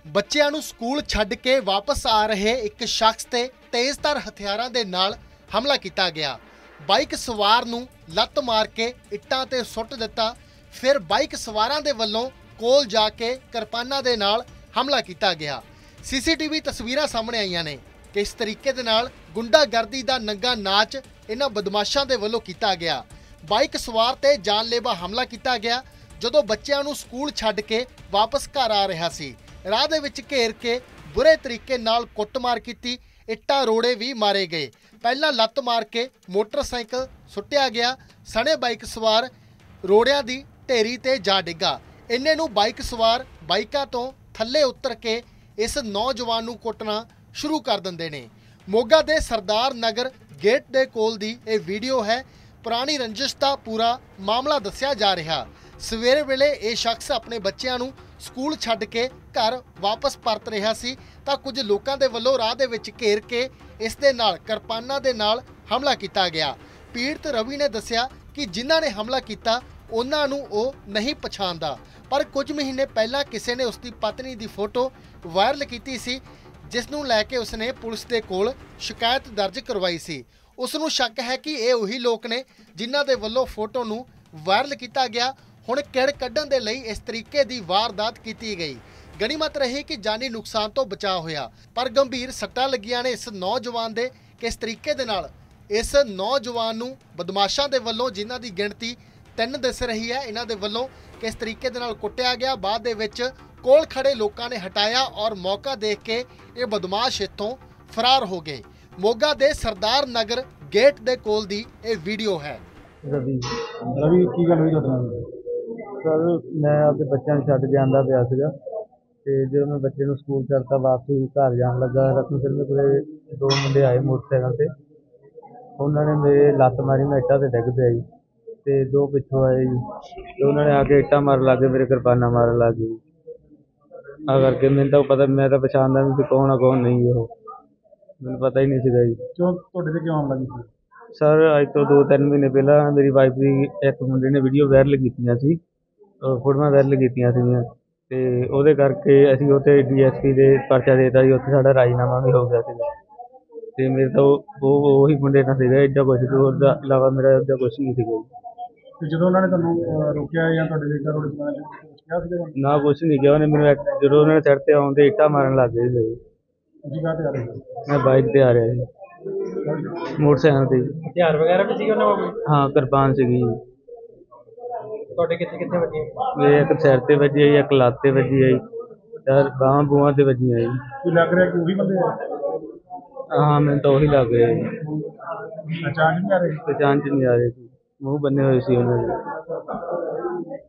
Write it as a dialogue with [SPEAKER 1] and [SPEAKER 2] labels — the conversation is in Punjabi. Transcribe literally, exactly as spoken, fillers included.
[SPEAKER 1] ਬੱਚਿਆਂ ਨੂੰ ਸਕੂਲ ਛੱਡ ਕੇ ਵਾਪਸ ਆ ਰਹੇ ਇੱਕ ਸ਼ਖਸ ਤੇ ਤੇਜ਼ਧਾਰ ਹਥਿਆਰਾਂ ਦੇ ਨਾਲ ਹਮਲਾ ਕੀਤਾ ਗਿਆ। ਬਾਈਕ ਸਵਾਰ ਨੂੰ ਲੱਤ ਮਾਰ ਕੇ ਇੱਟਾਂ ਤੇ ਸੁੱਟ ਦਿੱਤਾ। ਫਿਰ ਬਾਈਕ ਸਵਾਰਾਂ ਦੇ ਵੱਲੋਂ ਕੋਲ ਜਾ ਕੇ ਕਿਰਪਾਨਾਂ ਦੇ ਨਾਲ ਹਮਲਾ ਕੀਤਾ ਗਿਆ। ਸੀਸੀਟੀਵੀ ਤਸਵੀਰਾਂ ਸਾਹਮਣੇ ਆਈਆਂ ਨੇ ਕਿ ਇਸ ਤਰੀਕੇ ਦੇ ਨਾਲ ਗੁੰਡਾਗਰਦੀ ਦਾ ਨੰਗਾ ਨਾਚ ਇਹਨਾਂ ਬਦਮਾਸ਼ਾਂ ਦੇ ਵੱਲੋਂ ਕੀਤਾ ਗਿਆ। ਬਾਈਕ ਸਵਾਰ ਤੇ ਜਾਨਲੇਵਾ ਹਮਲਾ ਕੀਤਾ ਗਿਆ ਜਦੋਂ ਬੱਚਿਆਂ ਨੂੰ ਸਕੂਲ ਛੱਡ ਕੇ ਵਾਪਸ ਘਰ ਆ ਰਿਹਾ ਸੀ। ਰਾਹ ਦੇ ਵਿੱਚ ਘੇਰ ਕੇ ਬੁਰੇ ਤਰੀਕੇ ਨਾਲ ਕੁੱਟਮਾਰ ਕੀਤੀ, ਇੱਟਾਂ ਰੋੜੇ ਵੀ ਮਾਰੇ ਗਏ। ਪਹਿਲਾਂ ਲੱਤ ਮਾਰ ਕੇ ਮੋਟਰਸਾਈਕਲ ਸੁੱਟਿਆ ਗਿਆ। ਸਣੇ ਬਾਈਕ ਸਵਾਰ ਰੋੜਿਆਂ ਦੀ ਢੇਰੀ ਤੇ ਜਾ ਡਿੱਗਾ। ਇੰਨੇ ਨੂੰ ਬਾਈਕ ਸਵਾਰ ਬਾਈਕਾਂ ਤੋਂ ਥੱਲੇ ਉਤਰ ਕੇ ਇਸ ਨੌਜਵਾਨ ਨੂੰ ਕੁੱਟਣਾ ਸ਼ੁਰੂ ਕਰ ਦਿੰਦੇ ਨੇ। ਮੋਗਾ ਦੇ ਸਰਦਾਰ ਨਗਰ ਗੇਟ ਦੇ ਕੋਲ ਦੀ ਇਹ ਵੀਡੀਓ ਹੈ। ਪੁਰਾਣੀ ਰੰਜਿਸ਼ ਦਾ ਪੂਰਾ ਮਾਮਲਾ ਦੱਸਿਆ ਜਾ ਰਿਹਾ। ਸਵੇਰੇ ਵੇਲੇ ਇਹ ਸ਼ਖਸ ਆਪਣੇ ਬੱਚਿਆਂ ਨੂੰ ਸਕੂਲ ਛੱਡ ਕੇ ਘਰ ਵਾਪਸ ਪਰਤ ਰਿਹਾ ਸੀ ਤਾਂ ਕੁਝ ਲੋਕਾਂ ਦੇ ਵੱਲੋਂ ਰਾਹ ਦੇ ਵਿੱਚ ਘੇਰ ਕੇ ਇਸ ਦੇ ਨਾਲ ਕਿਰਪਾਨਾਂ ਦੇ ਨਾਲ ਹਮਲਾ ਕੀਤਾ ਗਿਆ। ਪੀੜਤ ਰਵੀ ਨੇ ਦੱਸਿਆ ਕਿ ਜਿਨ੍ਹਾਂ ਨੇ ਹਮਲਾ ਕੀਤਾ ਉਹਨਾਂ ਨੂੰ ਉਹ ਨਹੀਂ ਪਛਾਣਦਾ, ਪਰ ਕੁਝ ਮਹੀਨੇ ਪਹਿਲਾਂ ਕਿਸੇ ਨੇ ਉਸ ਦੀ ਪਤਨੀ ਦੀ ਫੋਟੋ ਵਾਇਰਲ ਕੀਤੀ ਸੀ, ਜਿਸ ਨੂੰ ਲੈ ਕੇ ਉਸਨੇ ਪੁਲਿਸ ਦੇ ਕੋਲ ਸ਼ਿਕਾਇਤ ਦਰਜ ਕਰਵਾਈ ਸੀ। ਉਸ ਨੂੰ ਸ਼ੱਕ ਹੈ ਕਿ ਇਹ ਉਹੀ ਲੋਕ ਨੇ ਜਿਨ੍ਹਾਂ ਦੇ ਵੱਲੋਂ ਫੋਟੋ ਨੂੰ ਵਾਇਰਲ ਕੀਤਾ ਗਿਆ। ਹੁਣ ਕਿੜ ਕੱਢਣ ਦੇ ਲਈ ਇਸ ਤਰੀਕੇ ਦੀ ਵਾਰਦਾਤ ਕੀਤੀ ਗਈ। ਗਨੀਮਤ ਰਹੀ ਕਿ ਜਾਨੀ ਨੁਕਸਾਨ ਤੋਂ ਬਚਾਅ ਹੋਇਆ, ਪਰ ਗੰਭੀਰ ਸੱਟਾਂ ਲੱਗੀਆਂ ਨੇ ਇਸ ਨੌਜਵਾਨ ਦੇ। ਕਿਸ ਤਰੀਕੇ ਦੇ ਨਾਲ ਇਸ ਨੌਜਵਾਨ ਨੂੰ ਬਦਮਾਸ਼ਾਂ ਦੇ ਵੱਲੋਂ, ਜਿਨ੍ਹਾਂ ਦੀ ਗਿਣਤੀ ਤਿੰਨ ਦਿਸ ਰਹੀ ਹੈ, ਇਹਨਾਂ ਦੇ ਵੱਲੋਂ ਕਿਸ ਤਰੀਕੇ ਦੇ ਨਾਲ ਕੁੱਟਿਆ ਗਿਆ। ਬਾਅਦ ਦੇ ਵਿੱਚ ਕੋਲ ਖੜੇ ਲੋਕਾਂ ਨੇ ਹਟਾਇਆ ਔਰ ਮੌਕਾ ਦੇਖ ਕੇ ਇਹ ਬਦਮਾਸ਼ ਇੱਥੋਂ ਫਰਾਰ ਹੋ ਗਏ। ਮੋਗਾ ਦੇ ਸਰਦਾਰ ਨਗਰ ਗੇਟ ਦੇ ਕੋਲ ਦੀ ਇਹ ਵੀਡੀਓ ਹੈ।
[SPEAKER 2] ਰਵੀ ਰਵੀ ਕੀ ਗੱਲ ਹੋਈ ਤੁਹਾਡੇ ਨਾਲ? ਸਰ ਮੈਂ ਆਪਣੇ ਬੱਚਿਆਂ ਨੂੰ ਛੱਡ ਕੇ ਆਉਂਦਾ ਪਿਆ ਸੀਗਾ ਤੇ ਜਦੋਂ ਮੈਂ ਬੱਚੇ ਨੂੰ ਸਕੂਲ ਛੱਡਤਾ ਵਾਪਸੀ ਘਰ ਜਾਣ ਲੱਗਾ, ਰਸਮ ਫਿਰ ਮੇਰੇ ਦੋ ਮੁੰਡੇ ਆਏ ਮੋਟਰਸਾਈਕਲ ਤੇ। ਉਹਨਾਂ ਨੇ ਮੇਰੇ ਲੱਤ ਮਾਰੀ, ਮੈਂ ਇੱਟਾਂ ਤੇ ਡਿੱਗ ਪਿਆ ਜੀ ਤੇ ਦੋ ਪਿੱਛੋਂ ਆਏ ਜੀ ਤੇ ਉਹਨਾਂ ਨੇ ਆ ਕੇ ਇੱਟਾਂ ਮਾਰਨ ਲੱਗ ਗਏ, ਮੇਰੇ ਕਿਰਪਾਨਾਂ ਮਾਰਨ ਲੱਗ ਗਏ। ਆ ਕਰਕੇ ਮੈਨੂੰ ਤਾਂ ਪਤਾ, ਮੈਂ ਤਾਂ ਪਛਾਣਦਾ ਨਹੀਂ ਸੀ ਕੌਣ ਆ ਕੌਣ ਨਹੀਂ, ਉਹ ਮੈਨੂੰ ਪਤਾ ਹੀ ਨਹੀਂ ਸੀਗਾ ਜੀ।
[SPEAKER 3] ਕਿਉਂ ਤੁਹਾਡੇ ਤੇ ਕਿਉਂ ਆਉਣ ਲੱਗੀ ਸੀ?
[SPEAKER 2] ਸਰ ਅੱਜ ਤੋਂ ਦੋ ਤਿੰਨ ਮਹੀਨੇ ਪਹਿਲਾਂ ਮੇਰੀ ਵਾਈਫ ਦੀ ਇੱਕ ਮੁੰਡੇ ਨੇ ਵੀਡੀਓ ਵਾਇਰਲ ਕੀਤੀਆਂ ਸੀ, ਫੋਟੋਆਂ ਵਾਇਰਲ ਕੀਤੀਆਂ ਸੀਗੀਆਂ ਤੇ ਉਹਦੇ ਕਰਕੇ ਅਸੀਂ ਉੱਥੇ ਡੀ ਐਸ ਪੀ ਦੇ ਪਰਚਾ ਦੇ ਦਿੱਤਾ ਜੀ। ਉੱਥੇ ਸਾਡਾ ਰਾਜੀਨਾਮਾ ਵੀ ਹੋ ਗਿਆ ਸੀਗਾ ਤੇ ਮੇਰੇ ਤਾਂ ਉਹ ਉਹੀ ਮੁੰਡੇ ਨਾਲ ਸੀਗਾ, ਇੱਦਾਂ ਕੁਛ ਤੇ ਉਹਦਾ ਇਲਾਵਾ ਮੇਰਾ ਇੱਦਾਂ ਕੁਛ ਨਹੀਂ ਸੀਗਾ ਜੀ।
[SPEAKER 3] ਤੇ ਜਦੋਂ ਉਹਨਾਂ ਨੇ ਤੁਹਾਨੂੰ ਰੋਕਿਆ ਜਾਂ ਤੁਹਾਡੇ ਇੱਟਾਂ ਰੋੜੇ ਚਲਾਉਣ ਕਿਹਾ ਸੀਗਾ?
[SPEAKER 2] ਨਾ ਕੁਛ ਨਹੀਂ ਕਿਹਾ ਉਹਨੇ ਮੈਨੂੰ। ਜਦੋਂ ਉਹਨਾਂ ਨੇ ਸਿਰ ਤੇ ਆਉਣ ਤੇ ਇੱਟਾਂ ਮਾਰਨ ਲੱਗ ਗਏ ਸੀ।
[SPEAKER 3] ਤੁਸੀਂ ਕਾਹਤੇ ਆ ਰਹੇ ਸੀ?
[SPEAKER 2] ਮੈਂ ਬਾਈਕ ਤੇ ਆ ਰਿਹਾ ਸੀ, ਮੋਟਰਸਾਈਕਲ ਤੇ।
[SPEAKER 3] ਹਥਿਆਰ ਵਗੈਰਾ ਵੀ ਸੀਗੇ ਉਹਨਾਂ ਕੋਲ?
[SPEAKER 2] ਹਾਂ, ਕਿਰਪਾਨ ਸੀਗੀ।
[SPEAKER 3] ਤੁਹਾਡੇ ਕਿੱਥੇ ਕਿੱਥੇ ਵੱਜੇ?
[SPEAKER 2] ਮੇਰੇ ਇੱਕ ਸਿਰ ਤੇ ਵੱਜੀ ਆਈ, ਇੱਕ ਲੱਤ ਤੇ ਵੱਜੀ ਆਈ, ਚਾਰ ਬਾਹਾਂ ਬੂਹਾਂ ਤੇ ਵੱਜੀ ਆਈ।
[SPEAKER 3] ਕੀ ਲੱਗ ਰਿਹਾ ਕਿ ਉਹੀ ਬੰਦੇ ਆ?
[SPEAKER 2] ਹਾਂ, ਮੈਨੂੰ ਤਾਂ ਉਹੀ ਲੱਗ ਰਿਹਾ ਜੀ।
[SPEAKER 3] ਪਹਿਚਾਣ ਨਹੀਂ ਆ ਰਹੀ?
[SPEAKER 2] ਪਹਿਚਾਣ ਚ ਨਹੀਂ ਆ ਰਹੀ ਸੀ, ਮੂੰਹ ਬੰਨੇ ਹੋਏ ਸੀ ਉਹਨਾਂ ਦੇ।